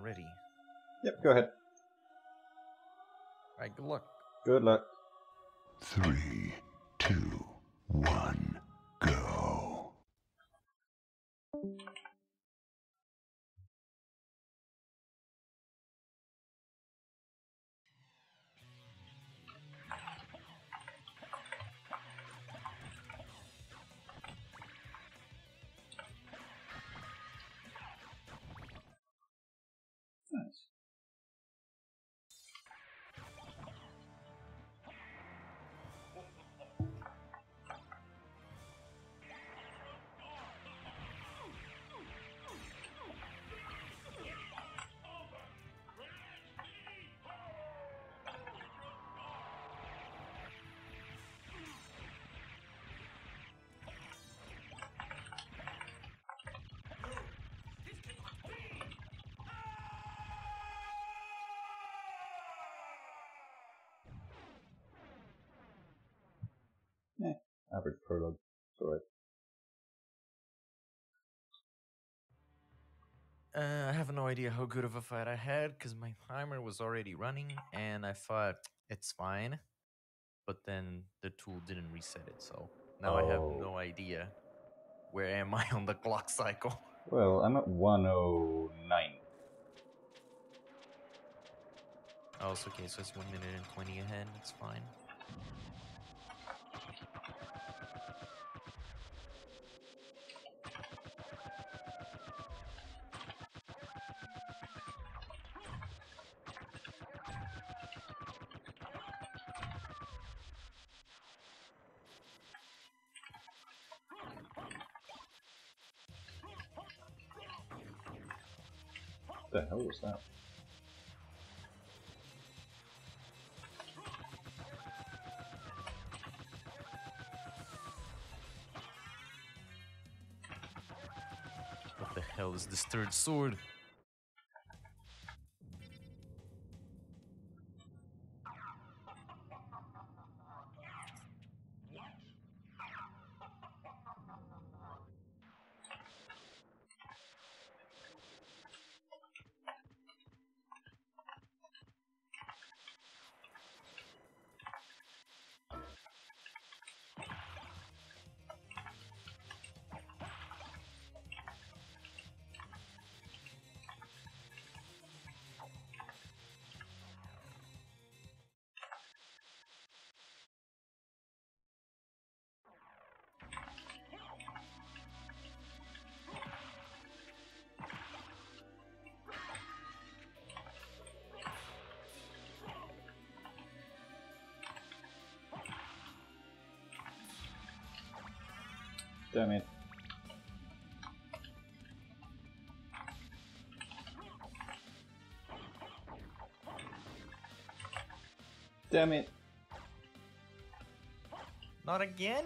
ready. Yep, go ahead. Alright, good luck. Good luck. 3, 2, 1, go. Nice. Average prologue. It's alright. I have no idea how good of a fight I had because my timer was already running and I thought it's fine. But then the tool didn't reset it, so now I have no idea where am I on the clock cycle. Well, I'm at 109. Oh, it's okay, so it's 1 minute and 20 ahead, it's fine. What the hell was that? What the hell is this third sword? Damn it. Damn it. Not again?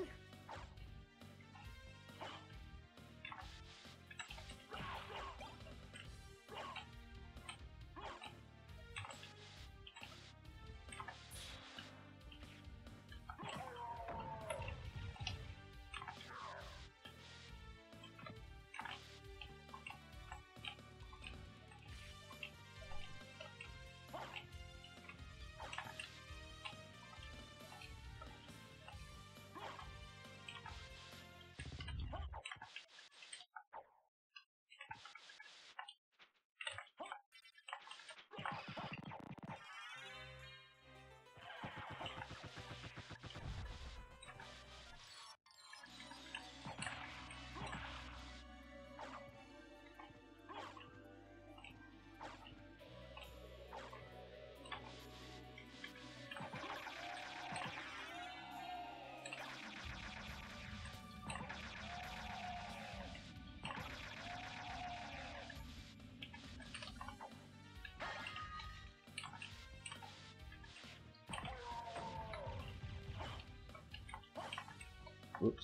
Whoops.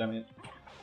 Damn it.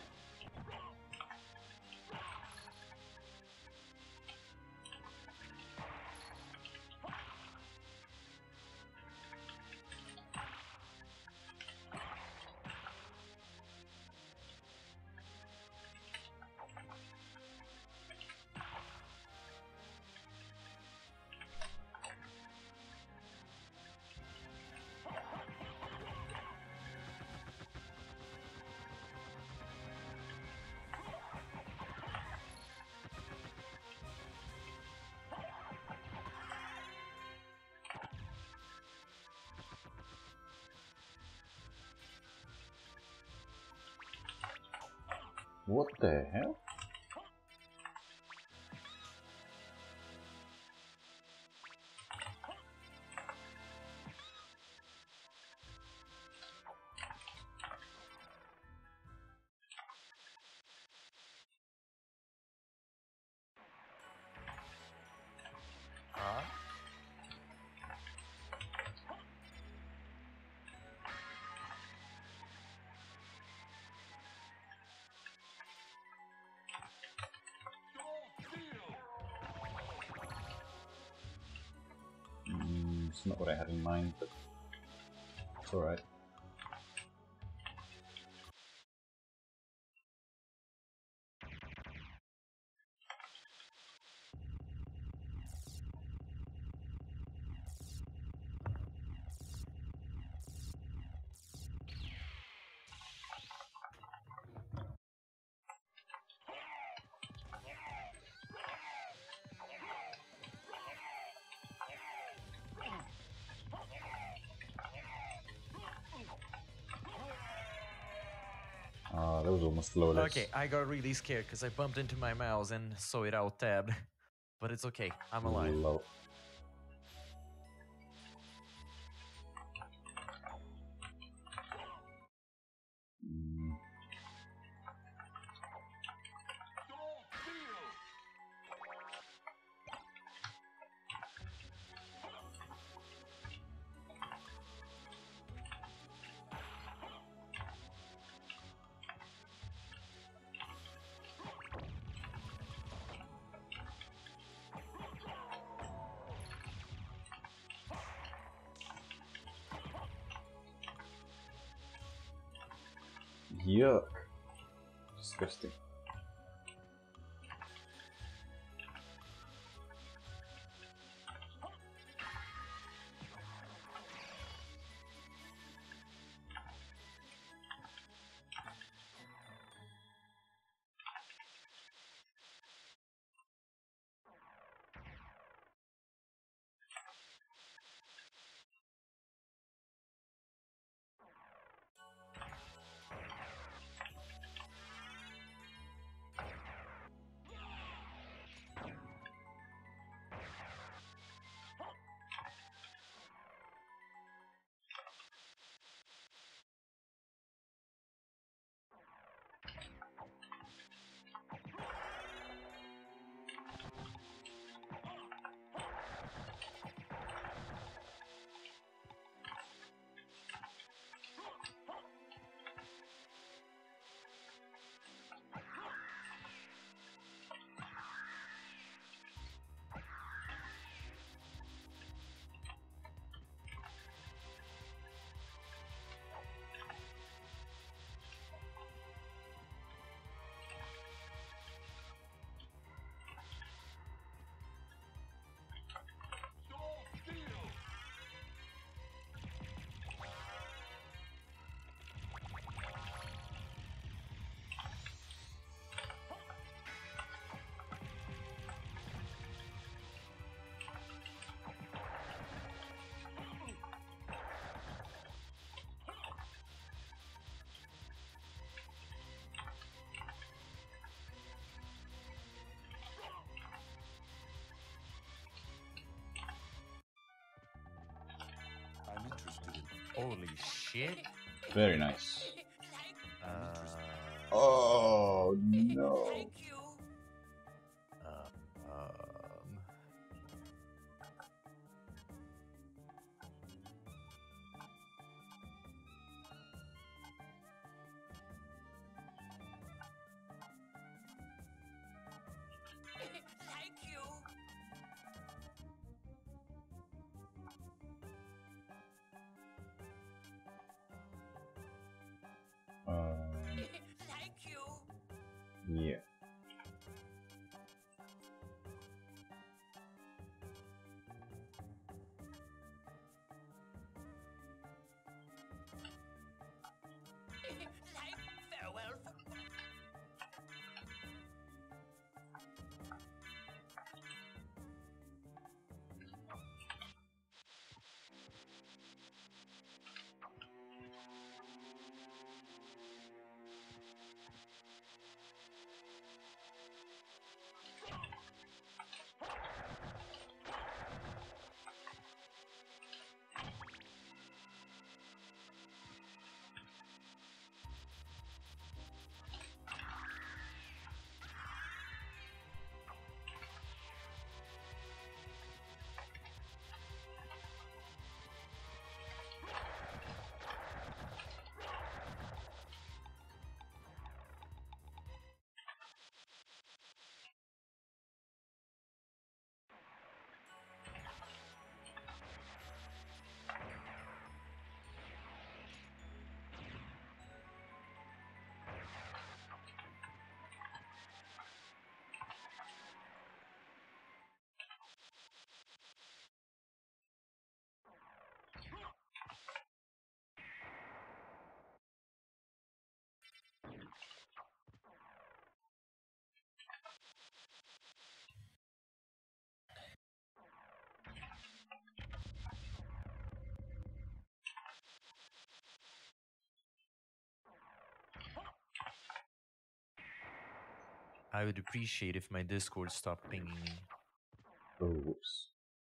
What the hell? Huh? It's not what I had in mind, but it's alright. That was almost flawless. Okay, I got really scared because I bumped into my mouse and saw it out tabbed. But it's okay, I'm alive. Low. Yuck. Disgusting. I'm interested in Holy shit. Very nice. Uh, Oh no. uh, um, I would appreciate if my Discord stopped pinging me. Oh, whoops.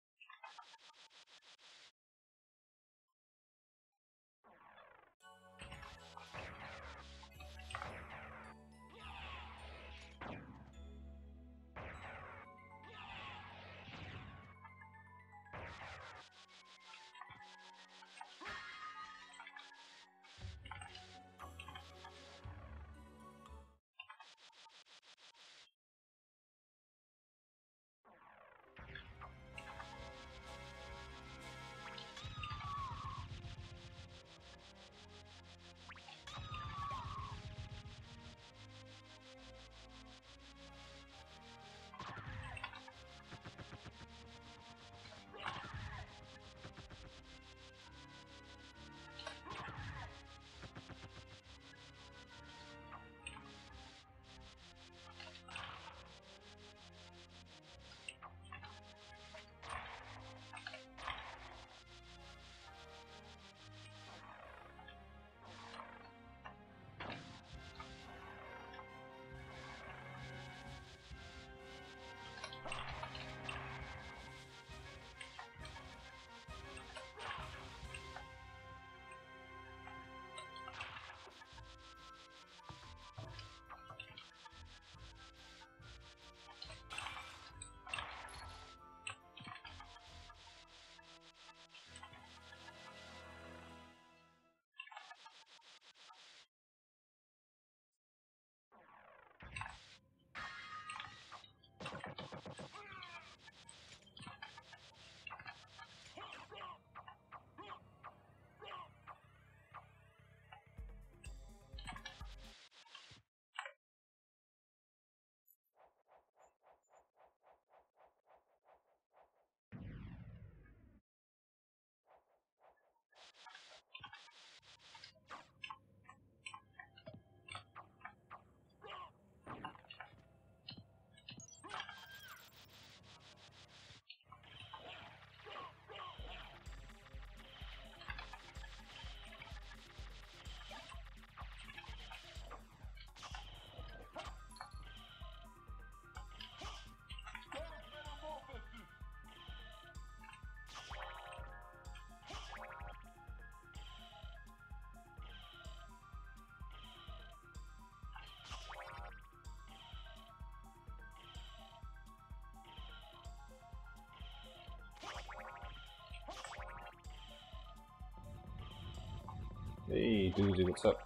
Hey, Doozy, what's up?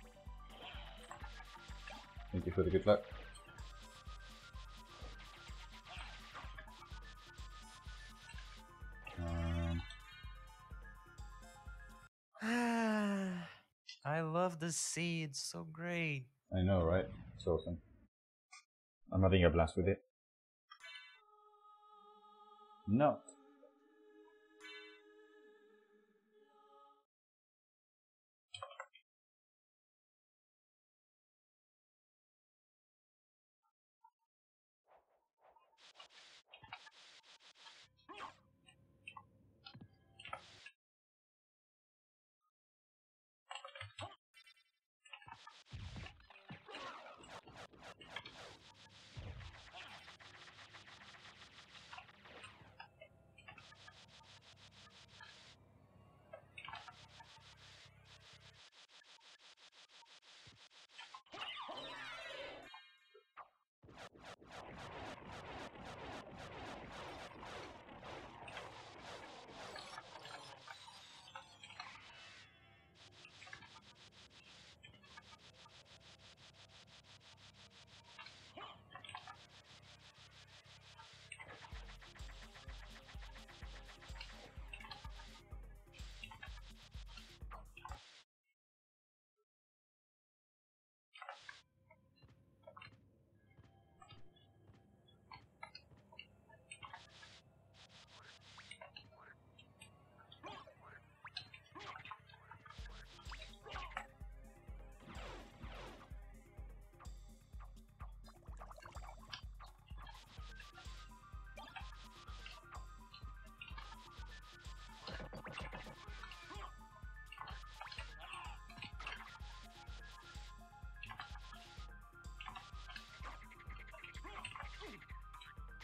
Thank you for the good luck. I love the sea, it's so great. I know, right? It's awesome. I'm having a blast with it. No.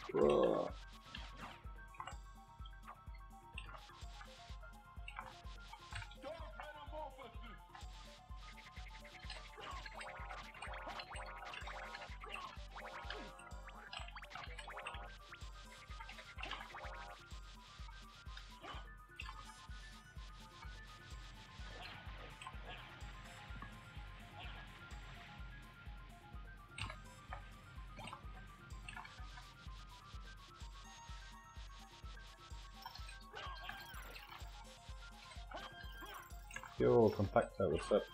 Whoa. Yo, Compactor, what's up?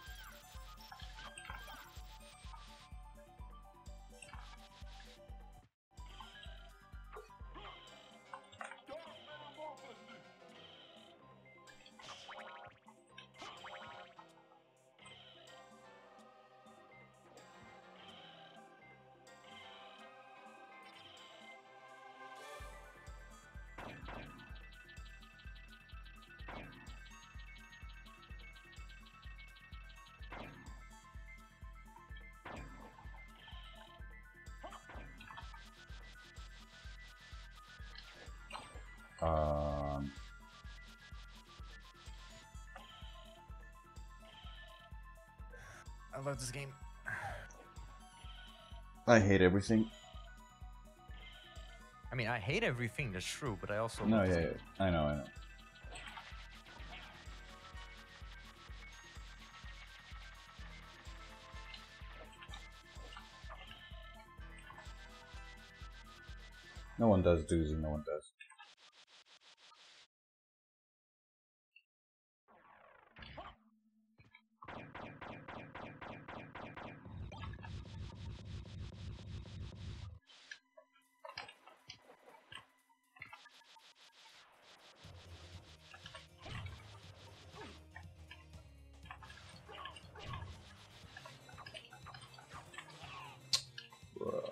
I love this game. I hate everything. I mean, I hate everything, that's true, but I also No, love this yeah, game. I know, I know. No one does doozy, no one does. Whoa.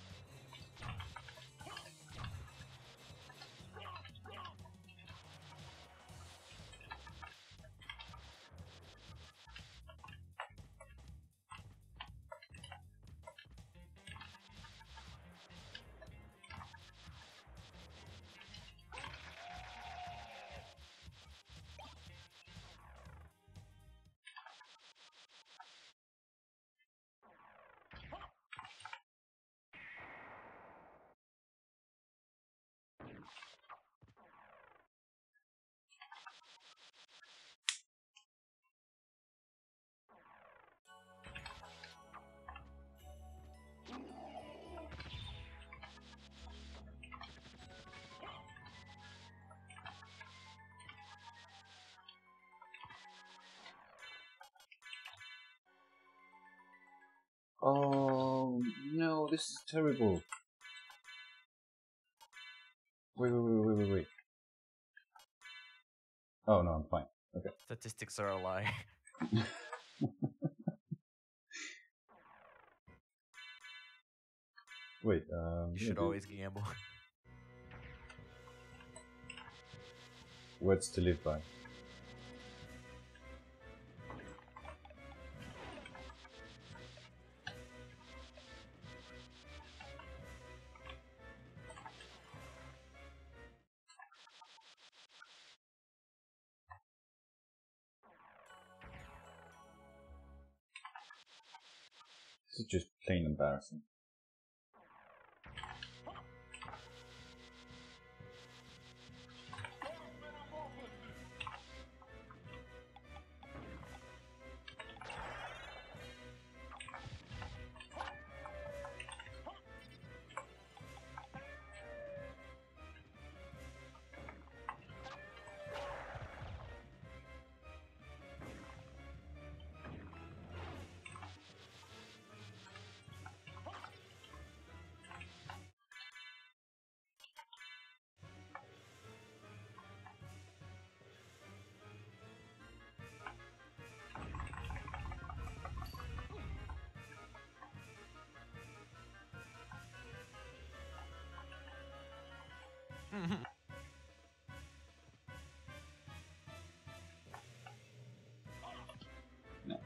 Oh no, this is terrible. Wait. Oh no, I'm fine. Okay. Statistics are a lie. Wait, You should always gamble. Words to live by. This is just plain embarrassing. Nice.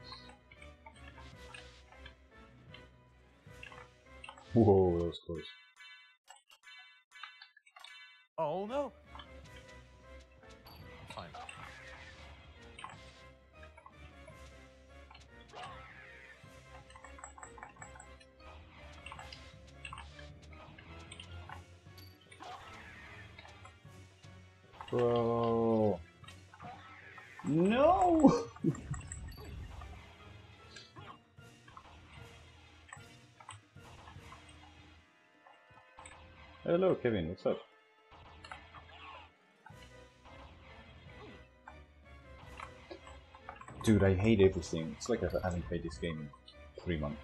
Whoa, that was close. no! Fine. Bro. No! Hello, Kevin. What's up? Dude, I hate everything. It's like I haven't played this game in 3 months.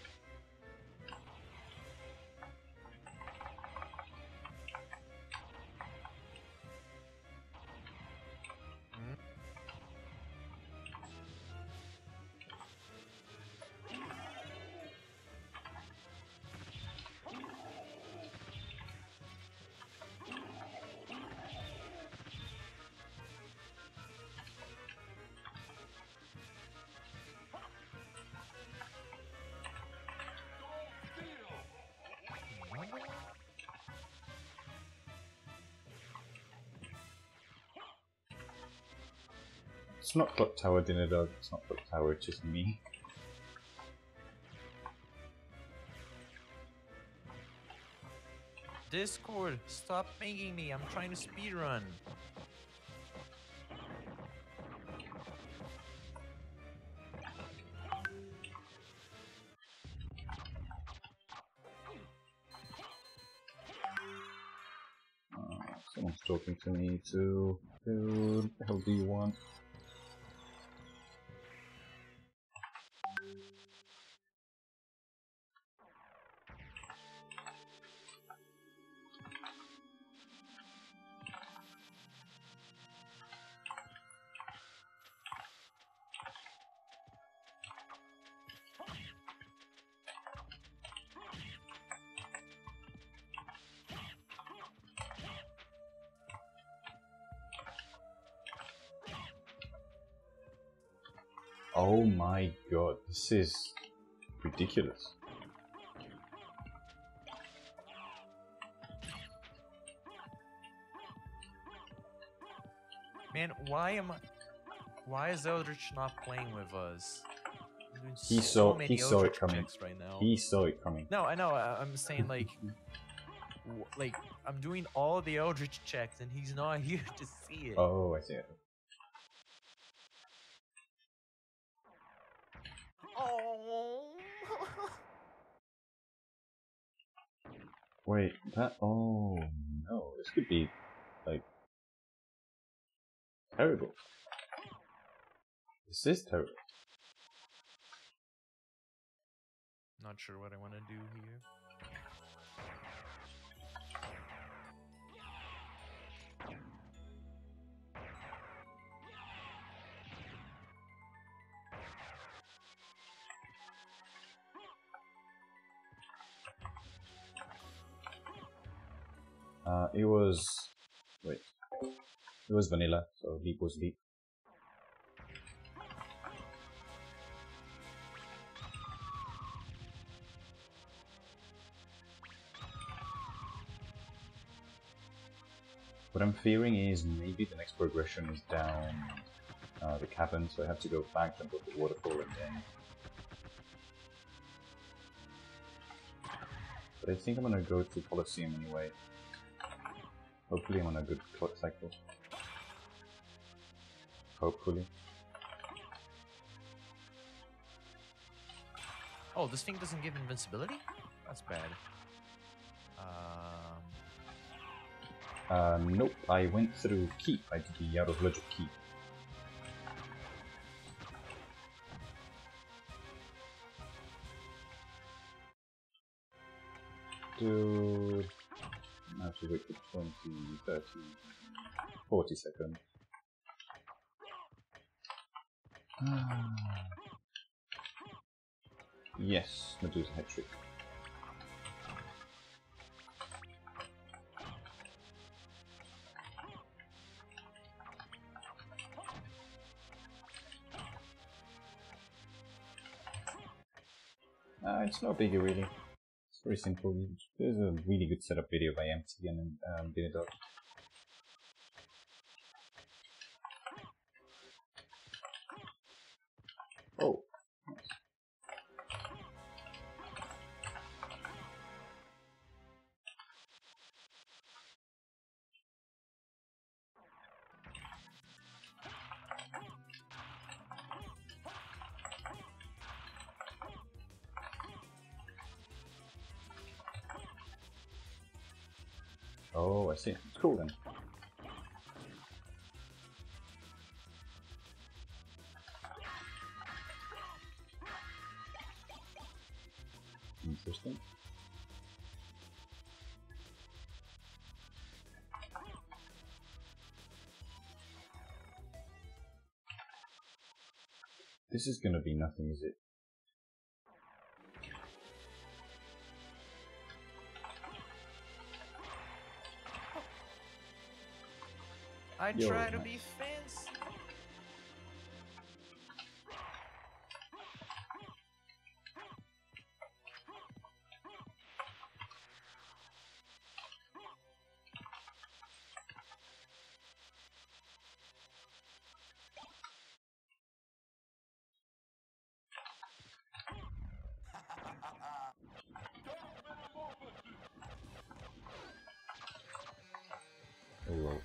It's not Clock Tower Dinner Dog, it's not Clock Tower, it's just me. Discord, stop pinging me. I'm trying to speedrun. Someone's talking to me too. Dude, what the hell do you want? Oh my god, this is ridiculous. Man, why is Eldritch not playing with us? I'm doing He so saw many it Eldritch coming. checks right now. He saw it coming. No, I know. I'm saying like, like I'm doing all the Eldritch checks, and he's not here to see it. Oh, I see it. Oh. Wait, that. Oh no, this could be like terrible. This is terrible. Not sure what I want to do here. It was. Wait. It was vanilla, so leap was leap. What I'm fearing is maybe the next progression is down the cabin, so I have to go back, jump over the waterfall, and then. But I think I'm gonna go to Colosseum anyway. Hopefully I'm on a good clock cycle. Hopefully. Oh, this thing doesn't give invincibility? That's bad. Nope, I went through Keep. I did the Out of Logic Keep. Dude. I have to wait for 20, 30, 40 seconds. Yes, Medusa hat trick. It's no biggie really. It's very simple. There's a really good setup video by MT and Benedok. Oh, I see. It's cool then. Interesting. This is gonna be nothing, is it? I Yo, try to nice. be fancy. Oh well.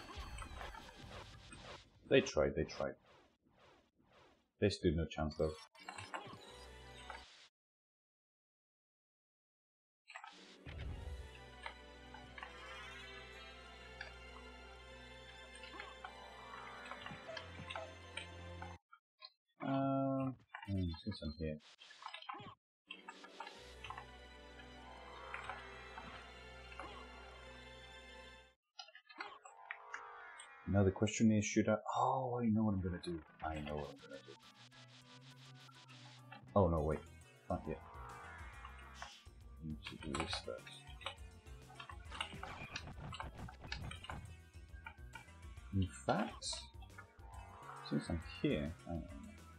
They tried, they tried. They stood no chance though. Since I'm here. Now the question is, should I... Oh, I know what I'm gonna do. I know what I'm gonna do. Oh no, wait. Not yet. I need to do this first. In fact, since I'm here, I don't know.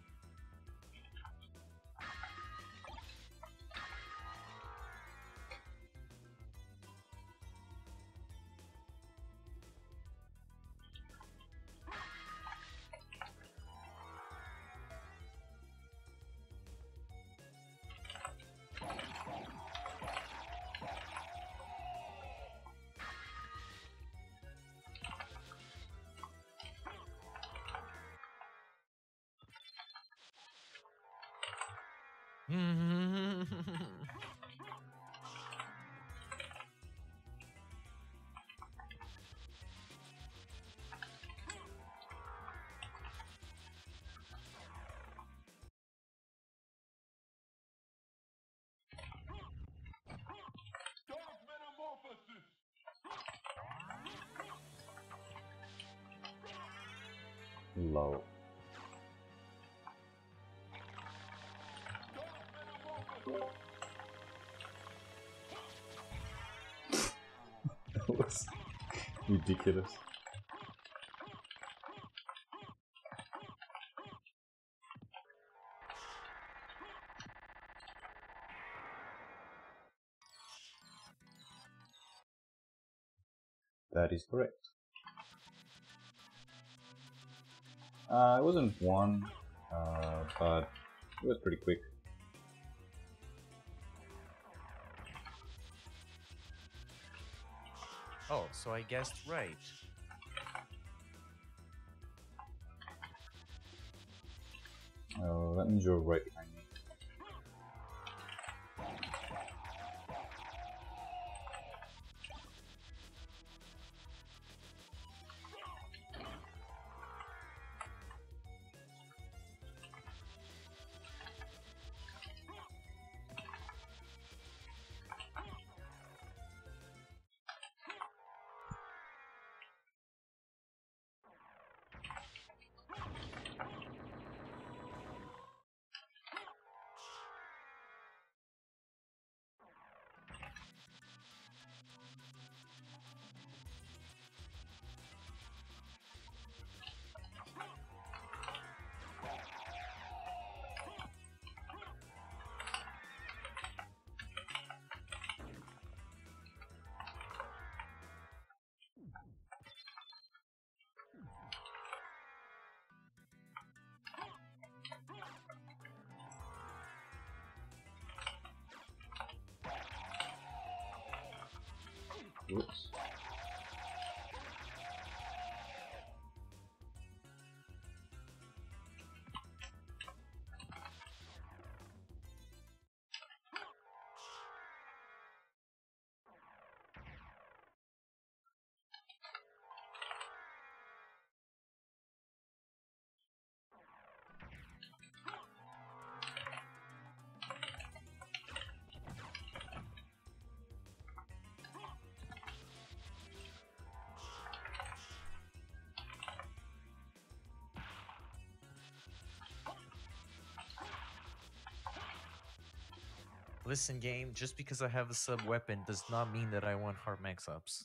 Low. That was ridiculous. That is correct. It wasn't one, but it was pretty quick. Oh, so I guessed right. Oh, that means you're right behind me. Whoops. Listen, game, just because I have a sub weapon does not mean that I want hard max ups.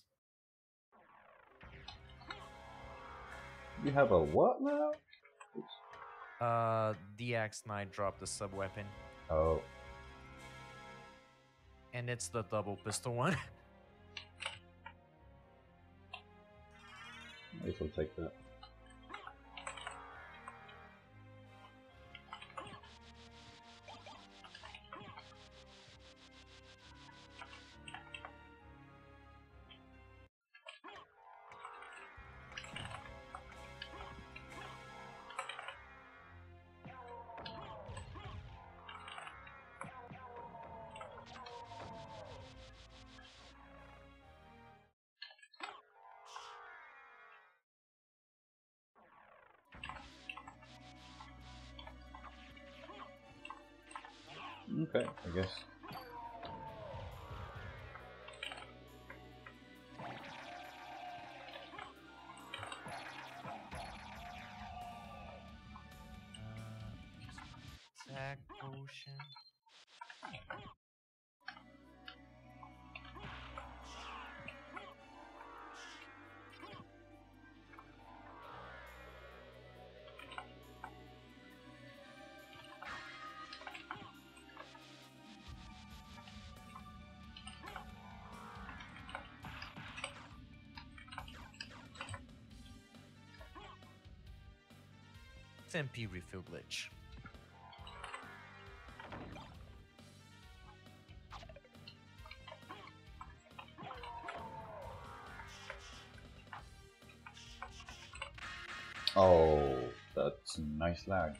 You have a what now? The Axe Knight dropped the sub weapon, Oh, and it's the double pistol one. I guess I'll take that. Okay, I guess. Attack potion. It's MP refill glitch. Oh, that's a nice lag.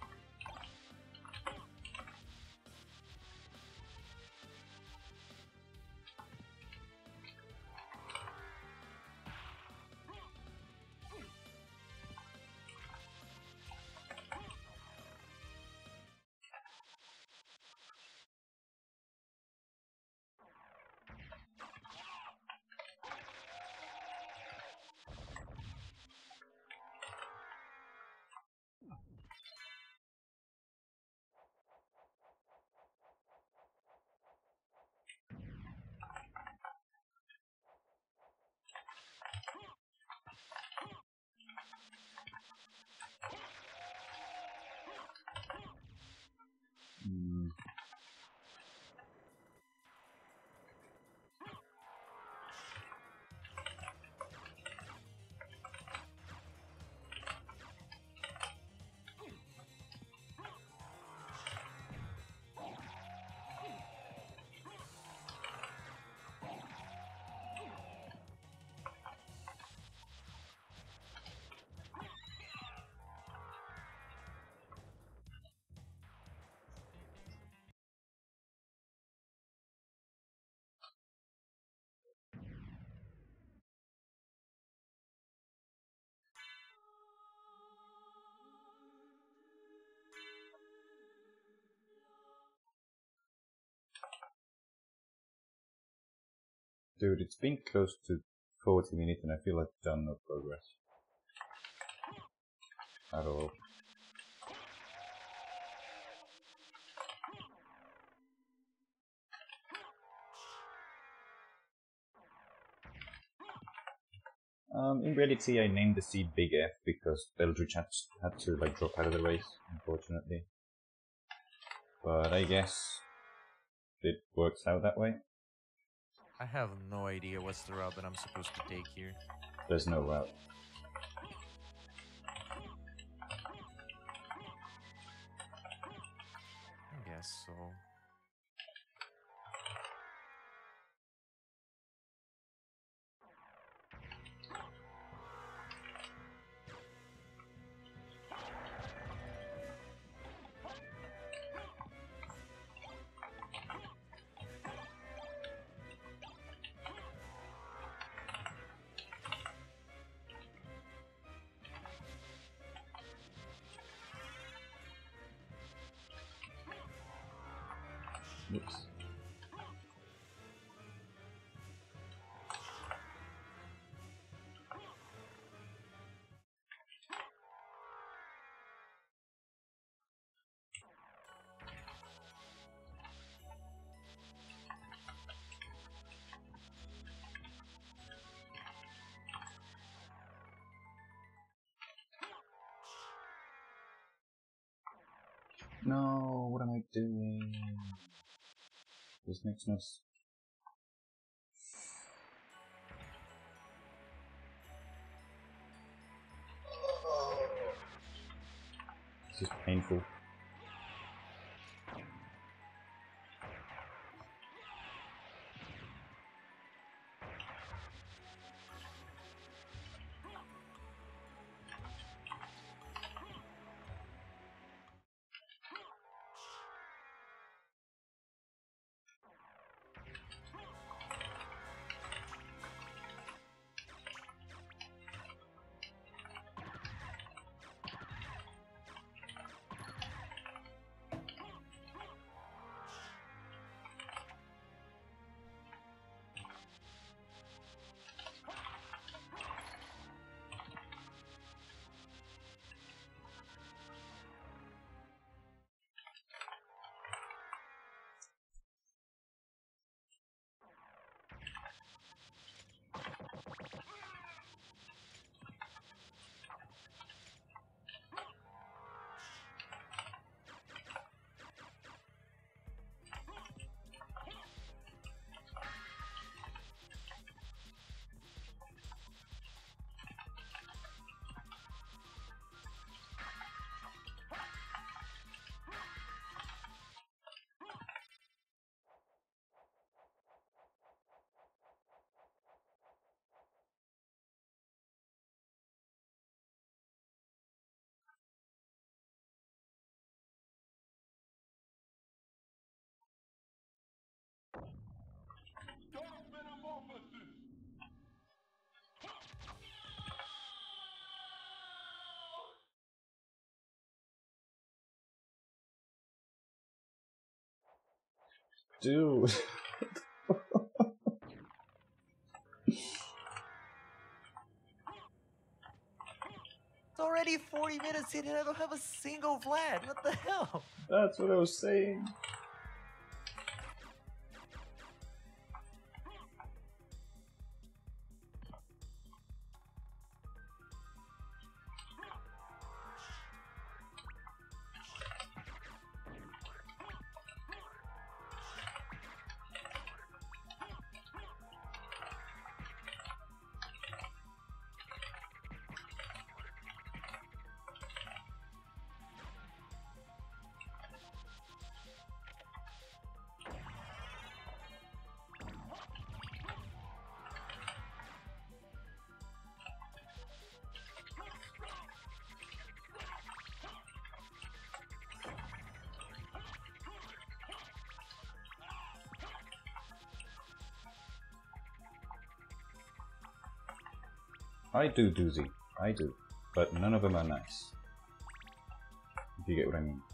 Hmm. Dude, it's been close to 40 minutes and I feel like I've done no progress. At all. In reality, I named the seed Big F because Eldritch had to like drop out of the race, unfortunately. But I guess it works out that way. I have no idea what's the route that I'm supposed to take here. There's no route. I guess so. Oops. No, what am I doing? This makes no sense. This is painful. Dude. It's already 40 minutes in and I don't have a single Vlad. What the hell? That's what I was saying. I do, Doozy. I do. But none of them are nice. If you get what I mean.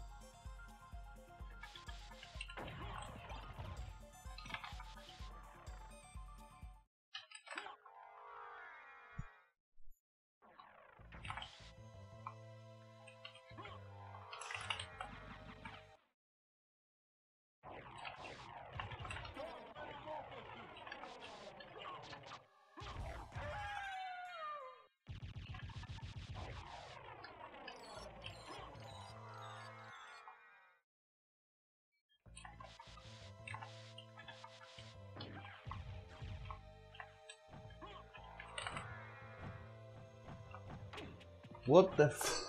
What the f-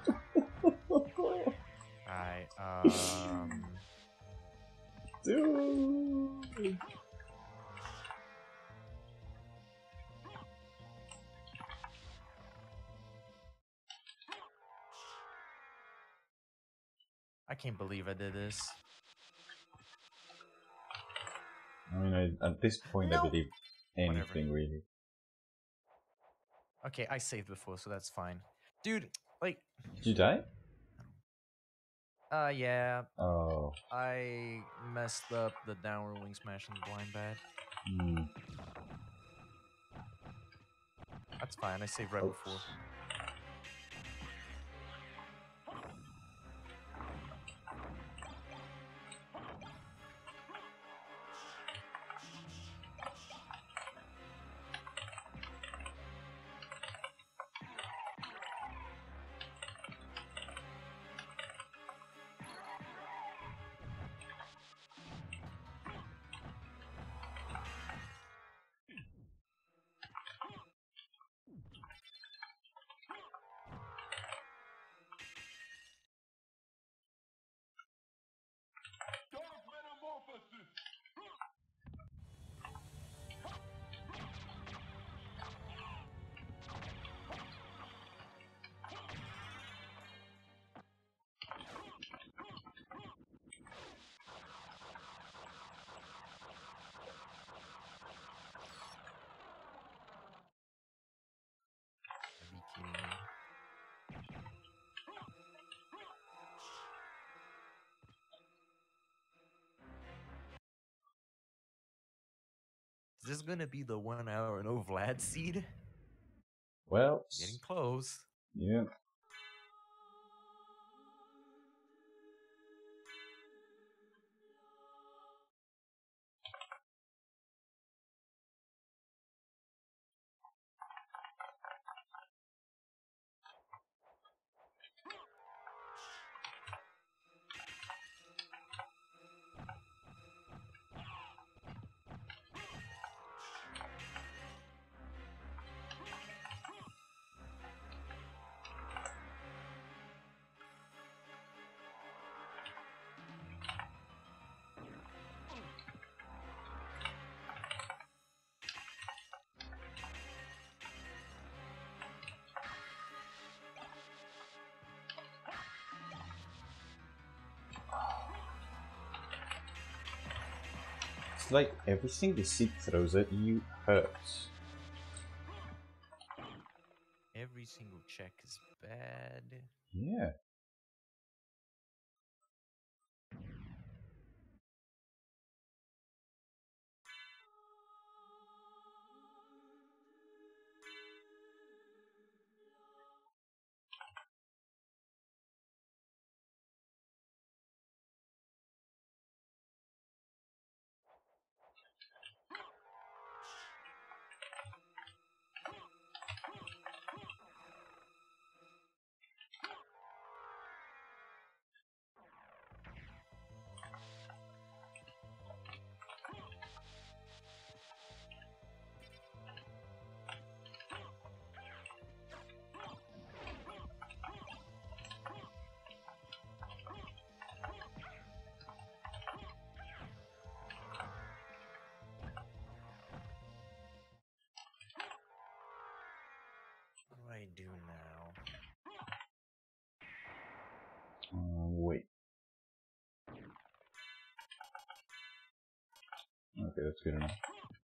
Alright, Dude. I can't believe I did this. I mean, at this point, No. I believe anything really. Okay, I saved before, so that's fine. Dude, like... Did you die? Yeah. Oh. I messed up the downward wing smash and blind bad. Hmm. That's fine, I saved right Oops. before. this gonna be the 1 hour no Vlad seed? Well, Getting close. yeah. It's like everything the seed throws at you hurts. Every single check is bad. Yeah. What do I do now? Wait. Okay, that's good enough.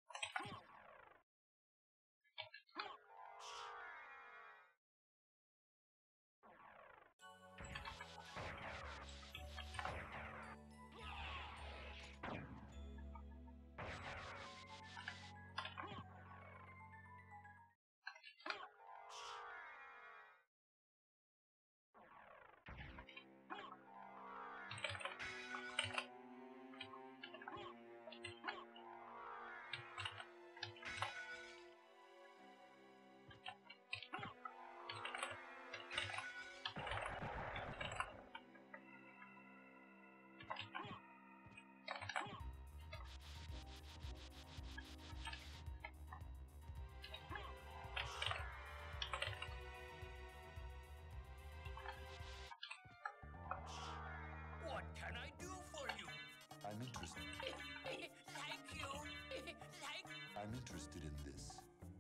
What can I do for you? I'm interested. Thank you. I'm interested in this.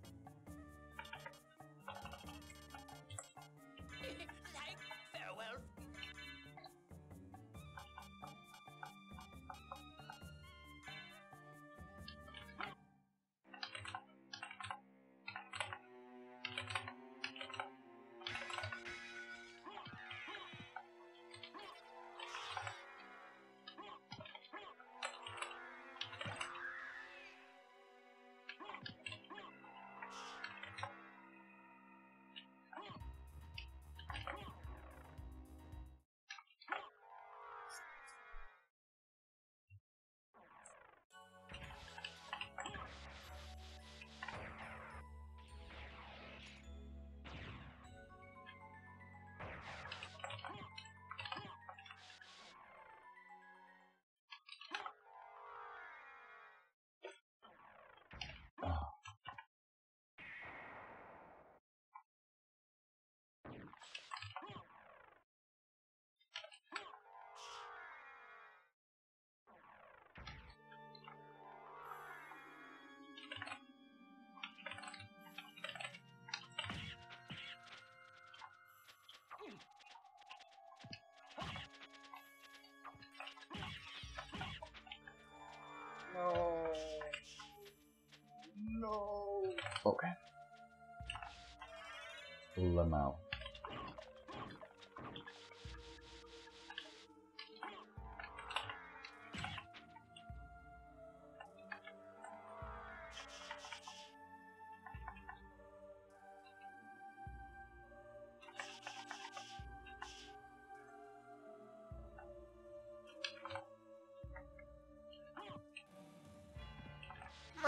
Farewell. No. Okay. Pull them out.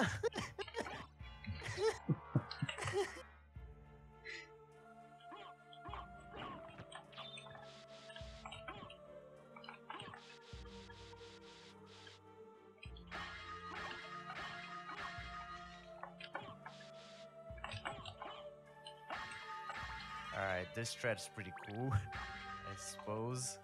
Alright, this stretch is pretty cool, I suppose.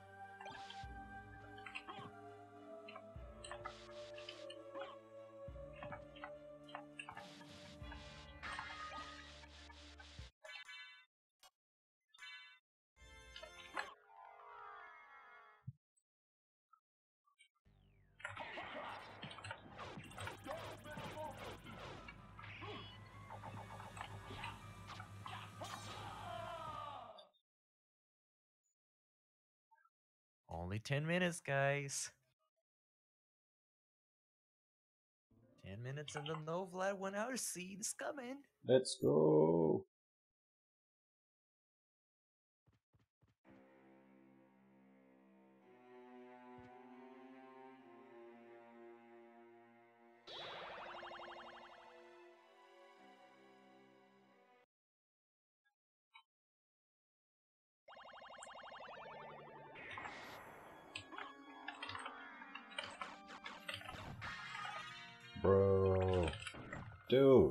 Only 10 minutes, guys. 10 minutes and the no Vlad 1 hour seed is coming. Let's go. Bro. Dude.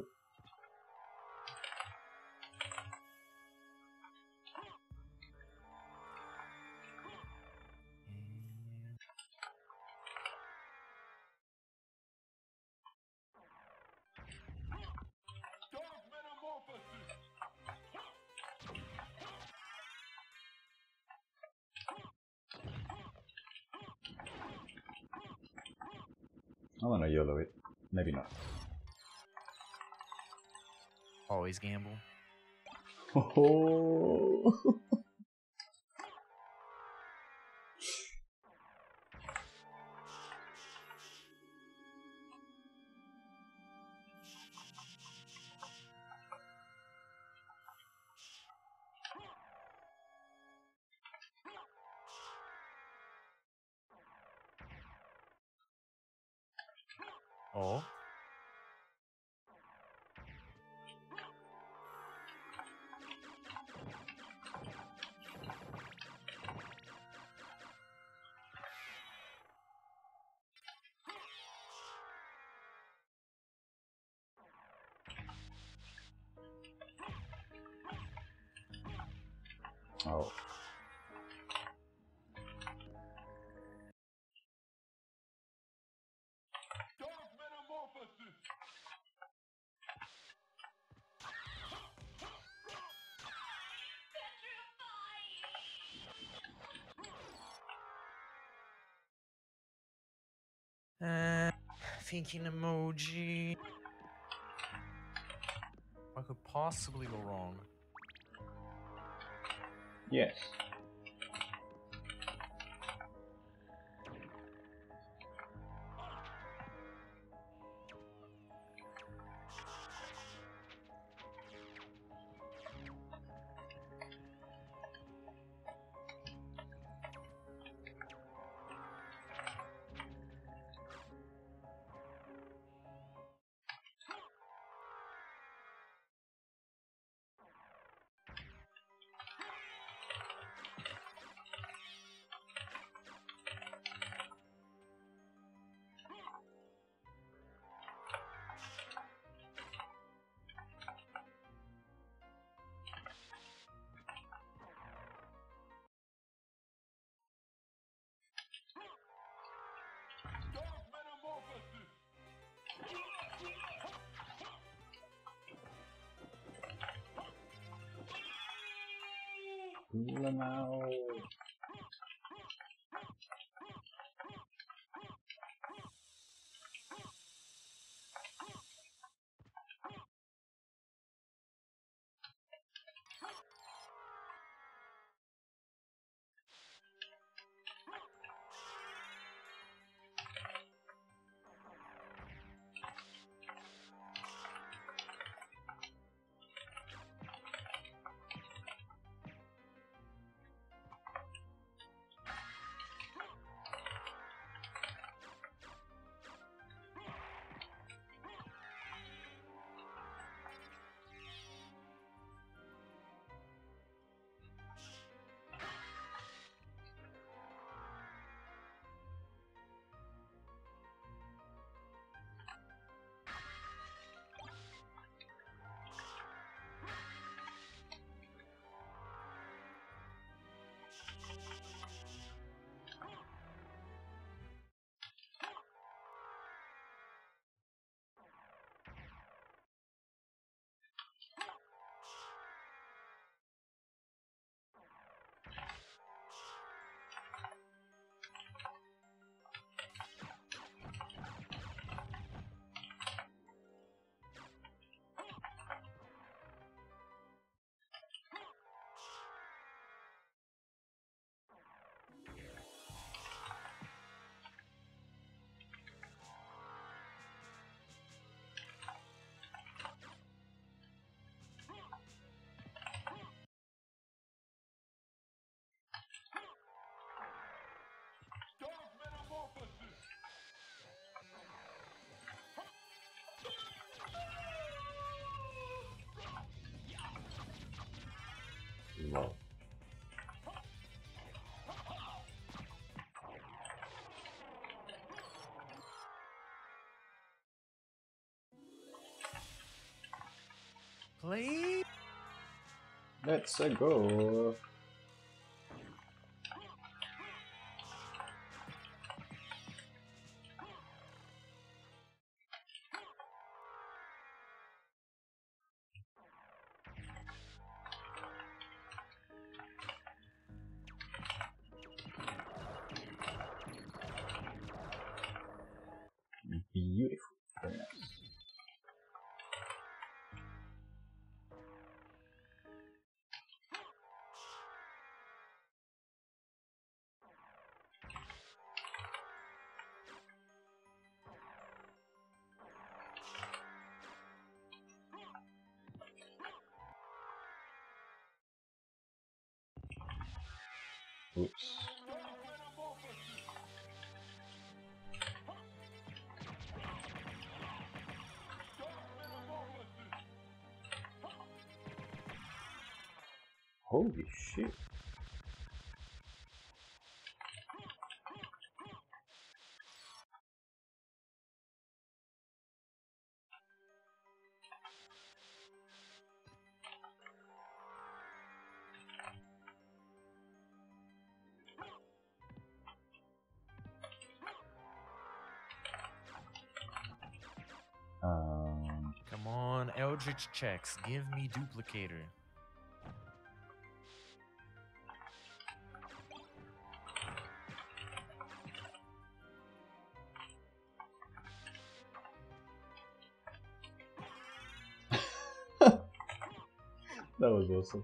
I wanna YOLO it. Maybe not. Always gamble. Oh. Oh. Oh. Thinking emoji. What could possibly go wrong? Yes. Lamau. well. Play. Let's go. Beautiful. Very nice. Whoops. Holy shit. Come on, Eldritch checks. Give me duplicator. That was awesome.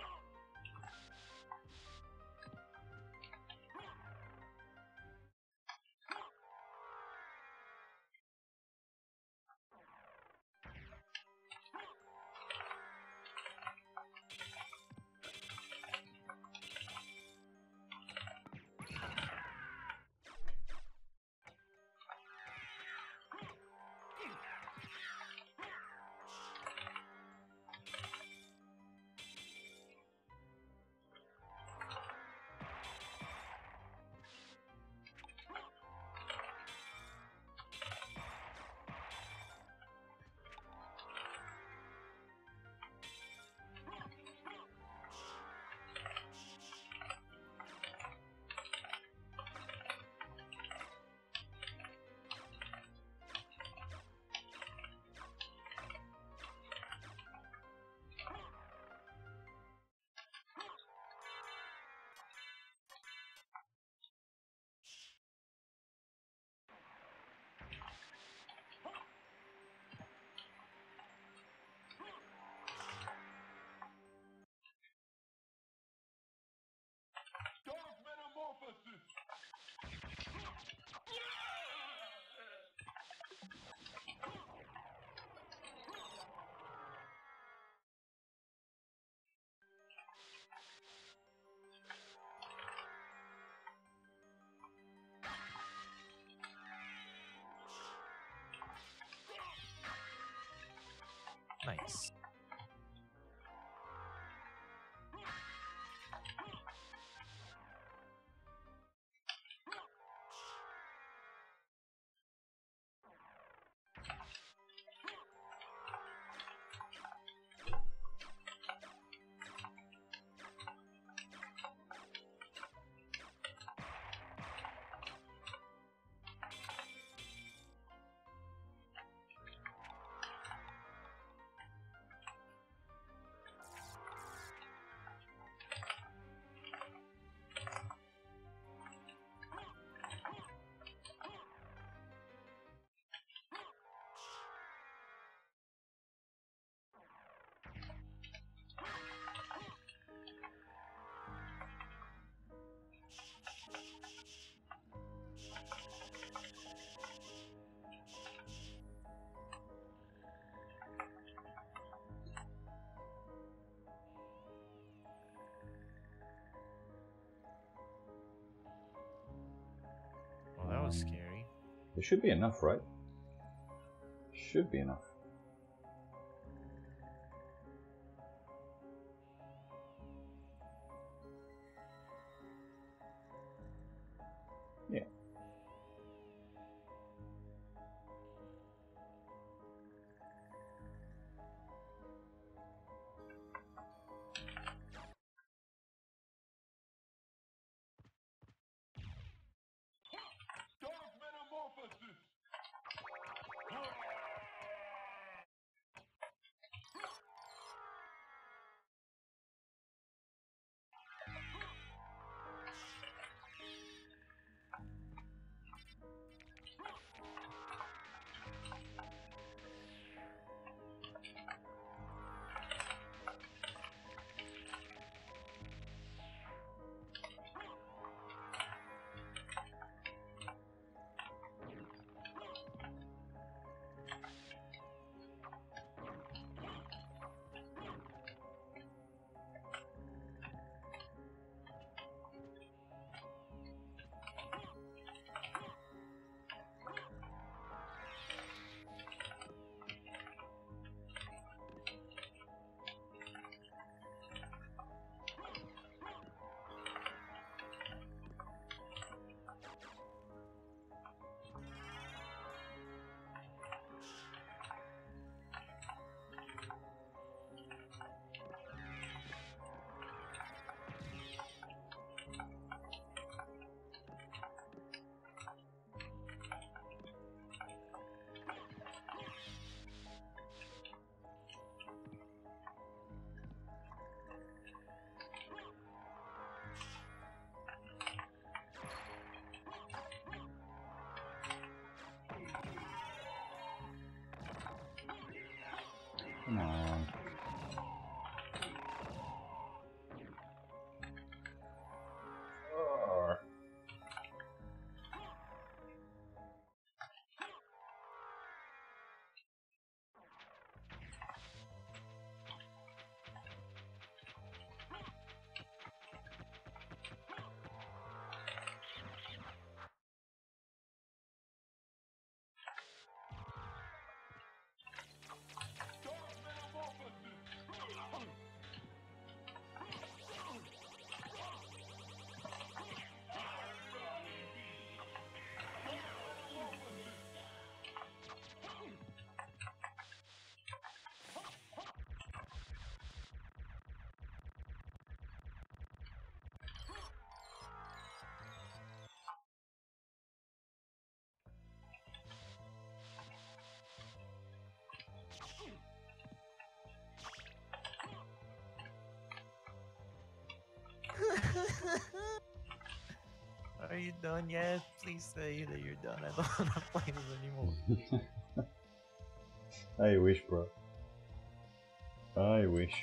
Nice. Well, that was scary. There should be enough, right? Should be enough. Yeah. Dark Metamorphosis! Come on. Arrgh. Dark Metamorphosis! Are you done yet? Please say that you're done. I don't want to play this anymore. I wish, bro. I wish.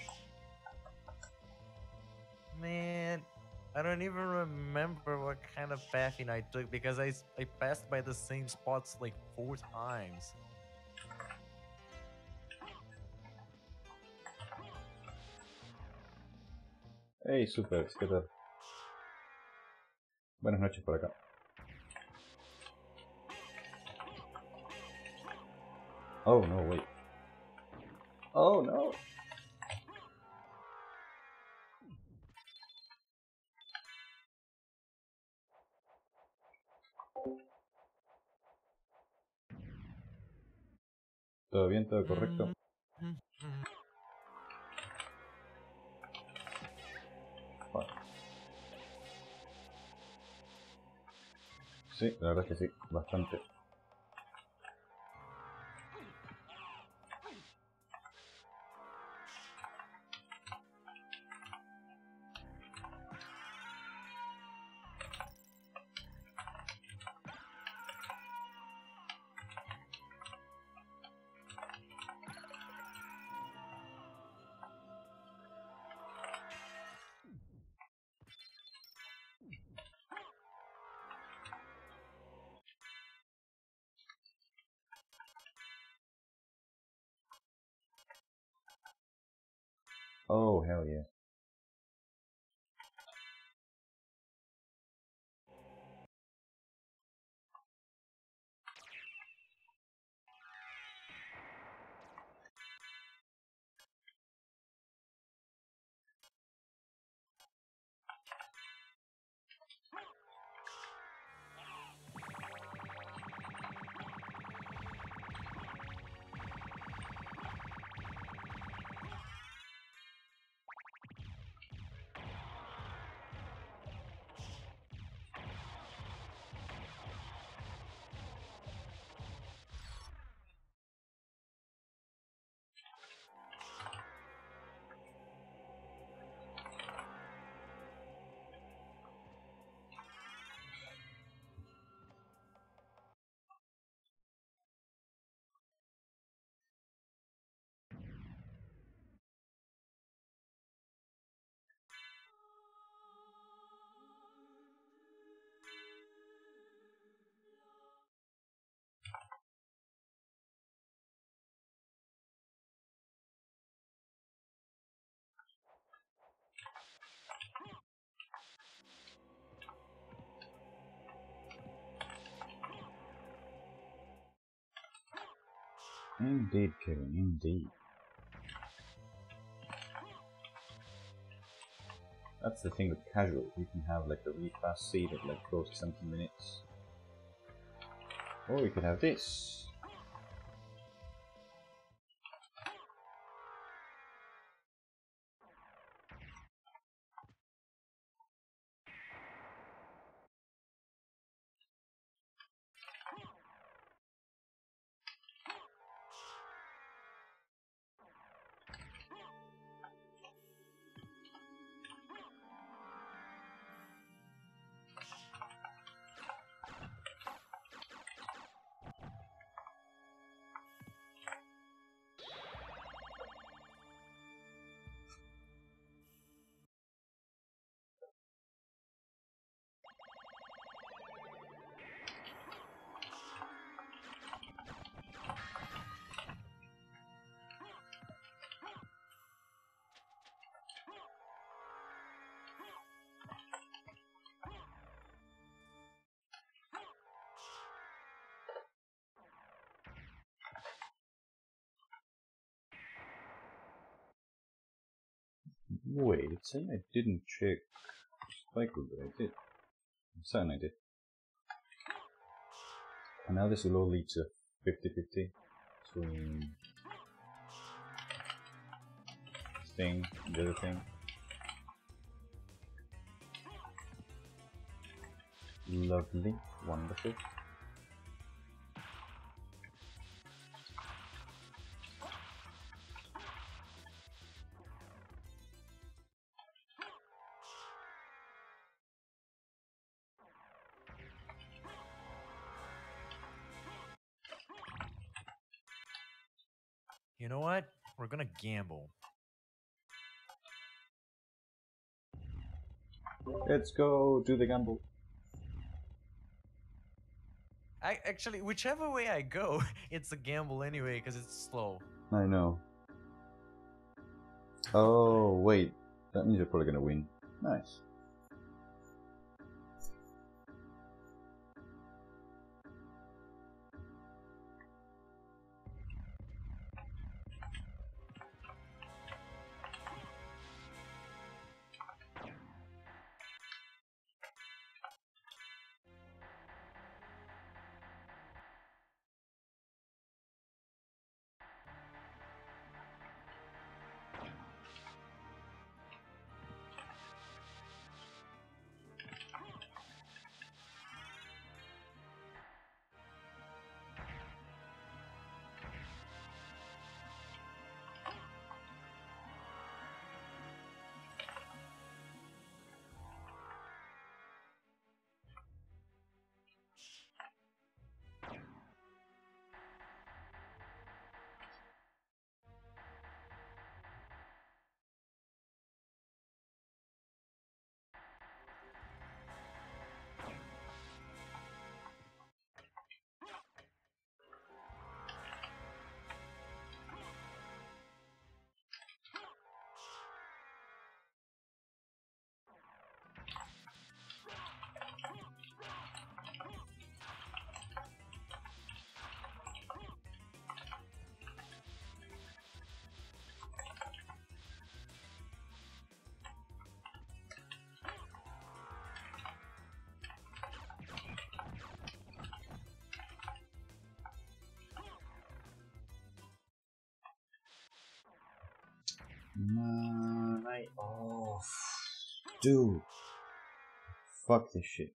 Man, I don't even remember what kind of pathing I took because I passed by the same spots like 4 times. Hey, super, ¿qué tal? Buenas noches por acá. Oh no, wait. Oh no! ¿Todo bien? ¿Todo correcto? Bueno. Sí, la verdad es que sí, bastante. Oh, hell yeah. Indeed, Kevin, indeed. That's the thing with casual, you can have like a really fast seed at like close to 70 minutes. Or you could have this. Wait, it's saying I didn't check Spike Rule, but I did. I'm certain I did. And now this will all lead to 50-50 between this thing and the other thing. Lovely, wonderful. You know what? We're gonna gamble. Let's go do the gamble. Actually, whichever way I go, it's a gamble anyway because it's slow. I know. Oh, wait. That means you're probably gonna win. Nice. Man, oh, dude, fuck this shit.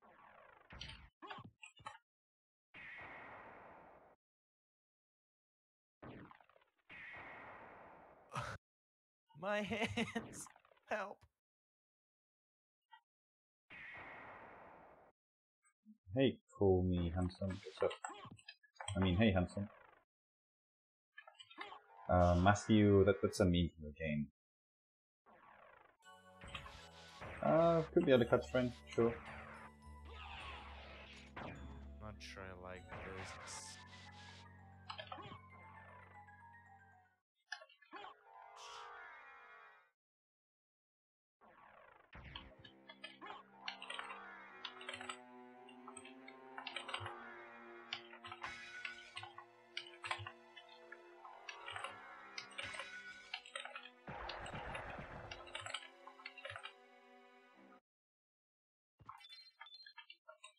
My hands! Help! Hey, call me handsome. What's up? I mean, hey, handsome. Matthew, that's a meme from the game. Could be other cat's friend, sure. Not sure I like this.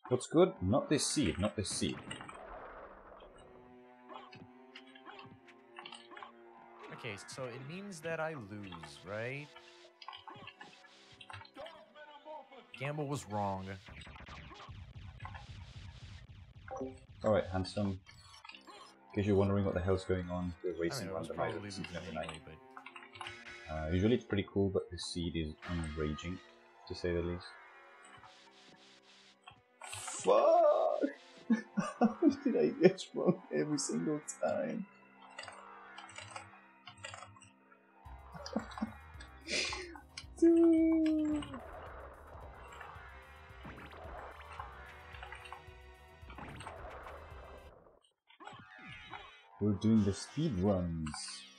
What's good? Not this seed, not this seed. Okay, so it means that I lose, right? Gamble was wrong. Alright, Handsome. In case you're wondering what the hell's going on, we're I racing mean, I was randomizer probably at losing season anyway, 9. but Usually it's pretty cool, but the seed is enraging, to say the least. Fuck! How did I get wrong every single time? Dude. We're doing the speed runs.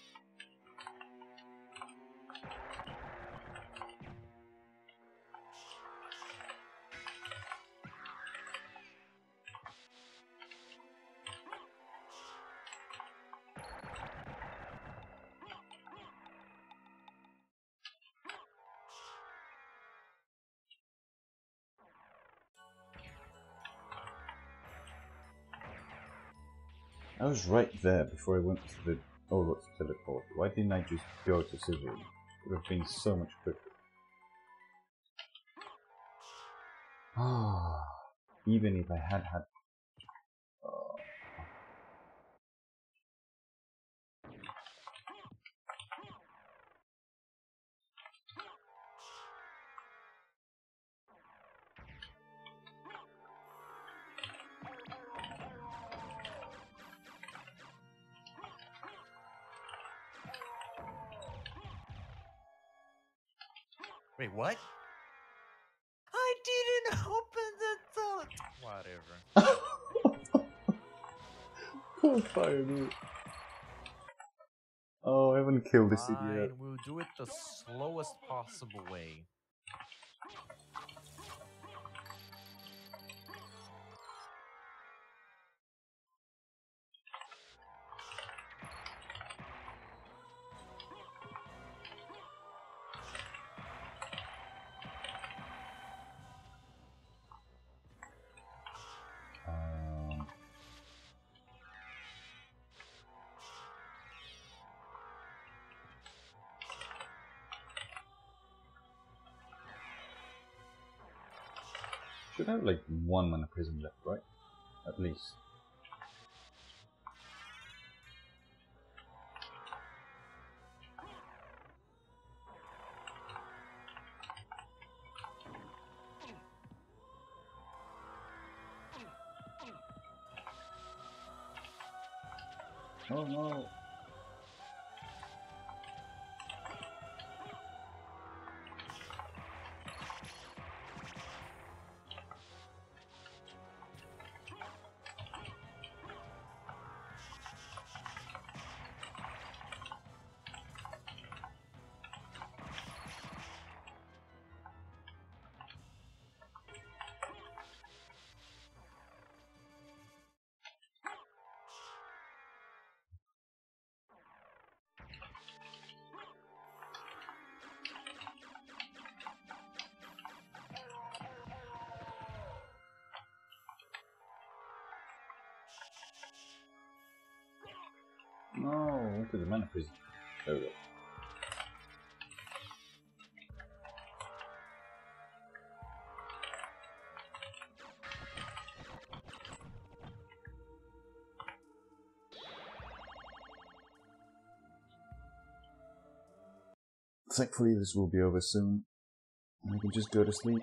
I was right there before I went to the Overwatch teleport. Why didn't I just go to Civil? It would have been so much quicker. Ah, even if I had had. wait, what? I didn't open the door. Whatever. Poor Fire dude. Oh, I haven't killed this idiot. Fine, we'll do it the slowest possible way. Should have like one mana prism left, right? At least. Oh no! No, went to the mana prism. There we go. Thankfully this will be over soon, and I can just go to sleep.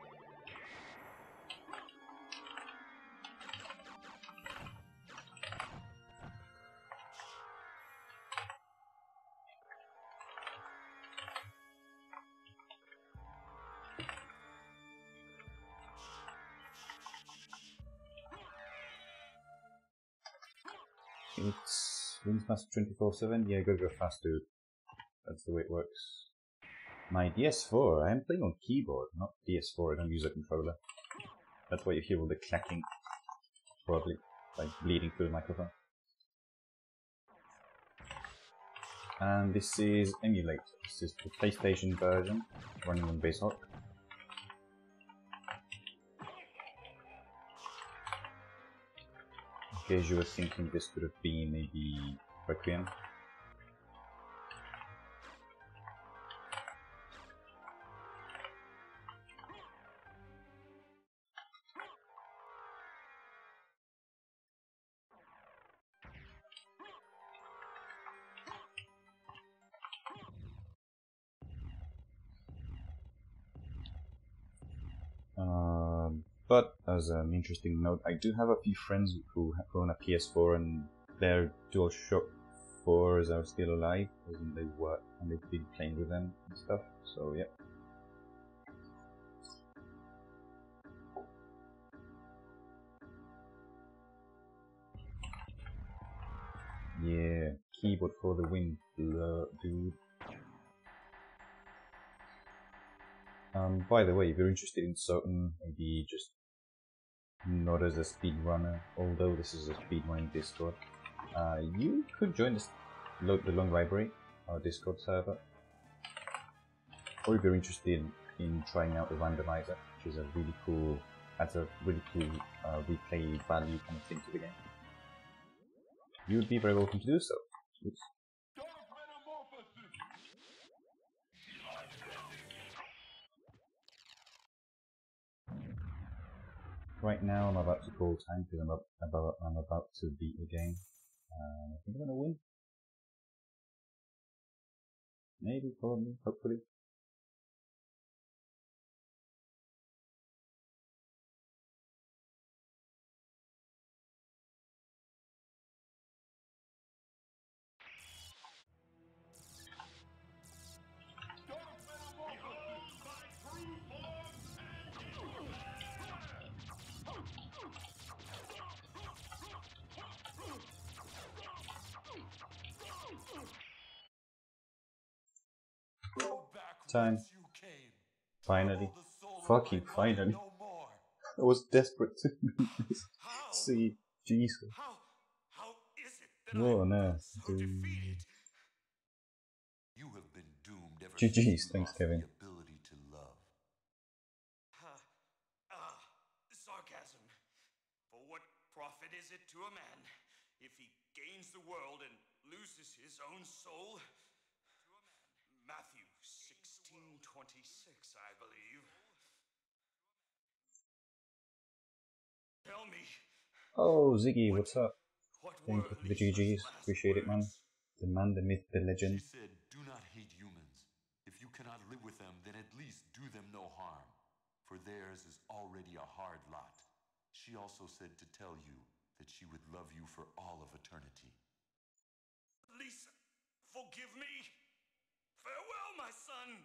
It's Windmaster 24/7. Yeah, go fast, dude. That's the way it works. My DS4. I am playing on keyboard, not DS4. I don't use a controller. That's why you hear all the clacking, probably like bleeding through the microphone. And this is emulator. This is the PlayStation version running on Basehawk. case you were thinking this could have been maybe Requiem. But as an interesting note, I do have a few friends who own a PS4 and their DualShock 4s are still alive, as in they work and they've been playing with them and stuff, so yeah. Yeah, keyboard for the win, dude. By the way, if you're interested in certain, maybe just not as a speedrunner, although this is a speedrunning Discord, you could join the Long Library, our Discord server. Or if you're interested in trying out the randomizer, which is a really cool, adds a really cool replay value kind of thing to the game, you would be very welcome to do so. Oops. Dark metamorphosis! Right now I'm about to call time because I'm about to beat the game. I think I'm gonna win. Maybe, probably, hopefully. Dark metamorphosis! My true form Go back Time. whence you came. Finally. Trouble the soul of Fucking my body finally. no more. I was desperate to beat this. How? See, Jesus. How is it that What I'm on earth, so dude? defeated? You have been doomed ever GG's, since you thanks, lost Kevin. the ability to love. Sarcasm. For what profit is it to a man if he gains the world and loses his own soul? To a man. Matthew 16:26, I believe. Tell me. Oh, Ziggy, what's up? What Thank were you for the Lisa's GG's. last Appreciate it, man. words? The man, the myth, the legend. She said, "Do not hate humans. If you cannot live with them, then at least do them no harm, for theirs is already a hard lot." She also said to tell you that she would love you for all of eternity. Lisa, forgive me. Farewell, my son.